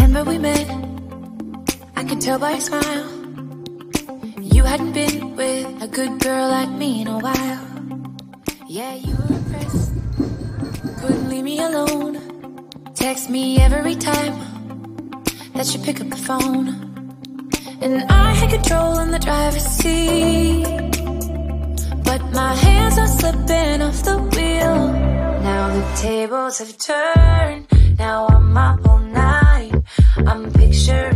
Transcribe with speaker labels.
Speaker 1: Remember we met, I could tell by your smile. You hadn't been with a good girl like me in a while. Yeah, you were impressed, couldn't leave me alone. Text me every time that you pick up the phone. And I had control in the driver's seat, but my hands are slipping off the wheel. Now the tables have turned, now I'm up all night. I'm picturing